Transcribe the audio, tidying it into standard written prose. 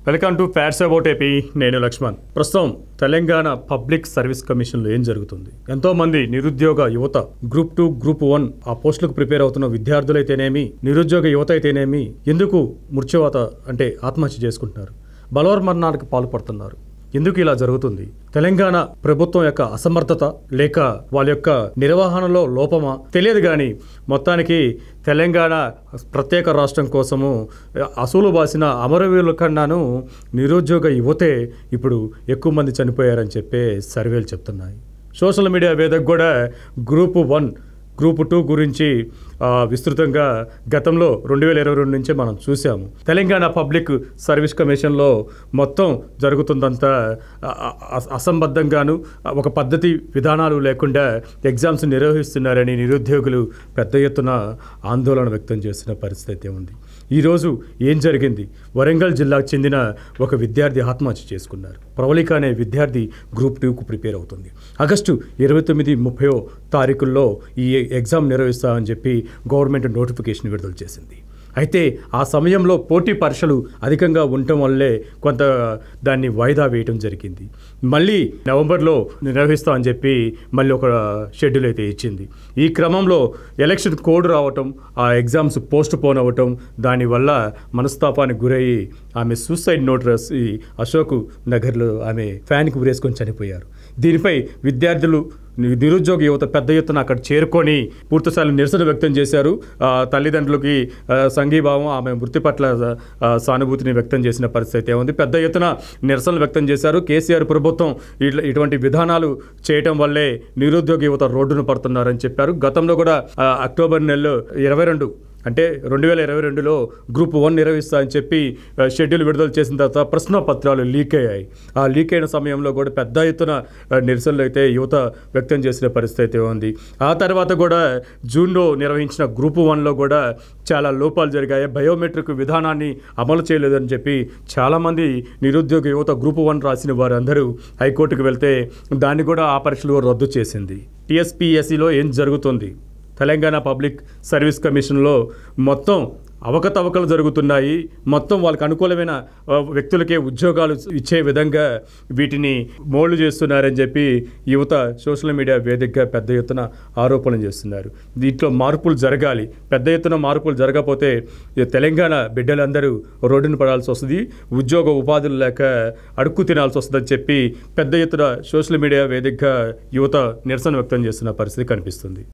Welcome to FactsAboutAP. నేను లక్ష్మణ్. ప్రస్తుతం Telangana public service కమిషన్లో ఏం జరుగుతుంది? ఎంతోమంది నిరుద్యోగ యువత గ్రూప్ 2, గ్రూప్ 1 ఆ పోస్టులకు ప్రిపేర్ అవుతున్న విద్యార్థులైతేనేమి, నిరుద్యోగ యువత అయితేనేమి ఎందుకు మృత్యువాత అంటే ఆత్మహత్య చేసుకుంటున్నారు, బలవన్మరణానికి పాల్పడుతున్నారు? ఎందుకు ఇలా జరుగుతుంది? తెలంగాణ ప్రభుత్వం యొక్క అసమర్థత లేక వాళ్ళ యొక్క నిర్వహణలో లోపమా తెలియదు. కానీ మొత్తానికి తెలంగాణ ప్రత్యేక రాష్ట్రం కోసము అసూలు బాసిన అమరవీరుల కన్నాను నిరుద్యోగ యువతే ఇప్పుడు ఎక్కువ మంది చనిపోయారని చెప్పే సర్వేలు చెప్తున్నాయి. సోషల్ మీడియా వేదిక కూడా గ్రూప్ 1, గ్రూప్ 2 గురించి విస్తృతంగా గతంలో 2022 నుంచే మనం చూసాము. తెలంగాణ పబ్లిక్ సర్వీస్ కమిషన్లో మొత్తం జరుగుతుందంతా అసంబద్ధంగాను, ఒక పద్ధతి విధానాలు లేకుండా ఎగ్జామ్స్ నిర్వహిస్తున్నారని నిరుద్యోగులు పెద్ద ఎత్తున ఆందోళన వ్యక్తం చేస్తున్న పరిస్థితి ఉంది. ఈరోజు ఏం జరిగింది? వరంగల్ జిల్లాకు చెందిన ఒక విద్యార్థి ఆత్మహత్య చేసుకున్నారు. ప్రవళిక అనే విద్యార్థి గ్రూప్ 2కు ప్రిపేర్ అవుతుంది. ఆగస్టు 29, 30 తారీఖుల్లో ఈ ఎగ్జామ్ నిర్వహిస్తామని చెప్పి గవర్నమెంట్ నోటిఫికేషన్ విడుదల చేసింది. అయితే ఆ సమయంలో పోటీ పరీక్షలు అధికంగా ఉండటం వల్లే కొంత దాన్ని వాయిదా వేయటం జరిగింది. మళ్ళీ నవంబర్లో నిర్వహిస్తామని చెప్పి మళ్ళీ ఒక షెడ్యూల్ అయితే ఇచ్చింది. ఈ క్రమంలో ఎలక్షన్ కోడ్ రావటం, ఆ ఎగ్జామ్స్ పోస్ట్ పోన్ అవ్వటం, దానివల్ల మనస్తాపానికి గురయ్యి ఆమె సూసైడ్ నోట్ రాసి అశోక్ నగర్లో ఆమె ఫ్యాన్కి ఉరేసుకొని చనిపోయారు. దీనిపై విద్యార్థులు, నిరుద్యోగ యువత పెద్ద ఎత్తున అక్కడ చేరుకొని పూర్తిస్థాయిలో నిరసన వ్యక్తం చేశారు. తల్లిదండ్రులకి సంఘీభావం, ఆమె మృతి పట్ల సానుభూతిని వ్యక్తం చేసిన పరిస్థితి ఉంది. పెద్ద ఎత్తున నిరసనలు వ్యక్తం చేశారు. కేసీఆర్ ప్రభుత్వం ఇటువంటి విధానాలు చేయటం వల్లే నిరుద్యోగ యువత రోడ్డును పడుతున్నారని చెప్పారు. గతంలో కూడా అక్టోబర్ నెలలో 22 అంటే 2022లో గ్రూప్ 1 నిర్వహిస్తా అని చెప్పి షెడ్యూల్ విడుదల చేసిన తర్వాత ప్రశ్న పత్రాలు లీక్ అయ్యాయి. ఆ లీక్ అయిన సమయంలో కూడా పెద్ద ఎత్తున నిరసనలు అయితే యువత వ్యక్తం చేసిన పరిస్థితి ఉంది. ఆ తర్వాత కూడా జూన్లో నిర్వహించిన గ్రూప్ 1లో కూడా చాలా లోపాలు జరిగాయి. బయోమెట్రిక్ విధానాన్ని అమలు చేయలేదని చెప్పి చాలామంది నిరుద్యోగ యువత గ్రూప్ 1 రాసిన వారందరూ హైకోర్టుకు వెళ్తే దాన్ని కూడా ఆ పరీక్షలు రద్దు చేసింది. టీఎస్పీఎస్సీలో ఏం జరుగుతుంది? తెలంగాణ పబ్లిక్ సర్వీస్ కమిషన్లో మొత్తం అవకతవకలు జరుగుతున్నాయి. మొత్తం వాళ్ళకి అనుకూలమైన వ్యక్తులకే ఉద్యోగాలు ఇచ్చే విధంగా వీటిని మోల్డ్ చేస్తున్నారని చెప్పి యువత సోషల్ మీడియా వేదికగా పెద్ద ఎత్తున ఆరోపణలు చేస్తున్నారు. దీంట్లో మార్పులు జరగాలి. పెద్ద ఎత్తున మార్పులు జరగకపోతే తెలంగాణ బిడ్డలందరూ రోడ్డును పడాల్సి వస్తుంది, ఉద్యోగ ఉపాధులు లేక అడుక్కు తినాల్సి వస్తుందని చెప్పి పెద్ద ఎత్తున సోషల్ మీడియా వేదికగా యువత నిరసన వ్యక్తం చేస్తున్న పరిస్థితి కనిపిస్తుంది.